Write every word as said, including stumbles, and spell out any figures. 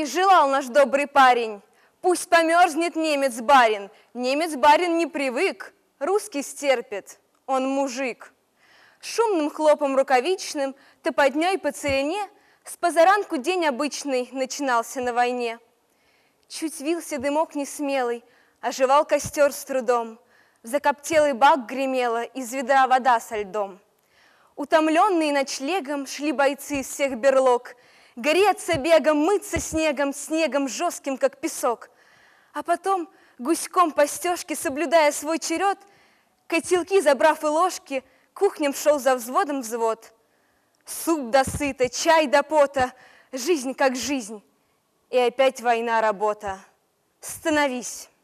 желал наш добрый парень. Пусть померзнет немец-барин. Немец-барин не привык, русский стерпит, он мужик. Шумным хлопом рукавичным, топотней по целине, с позаранку день обычный начинался на войне. Чуть вился дымок несмелый, оживал костер с трудом, в закоптелый бак гремела из ведра вода со льдом. Утомленные ночлегом шли бойцы из всех берлог, греться бегом, мыться снегом, снегом жестким, как песок. А потом, гуськом по стежке, соблюдая свой черед, котелки забрав и ложки, кухням шел за взводом взвод. Суп до сыта, чай до пота, жизнь как жизнь. И опять война, работа. Становись.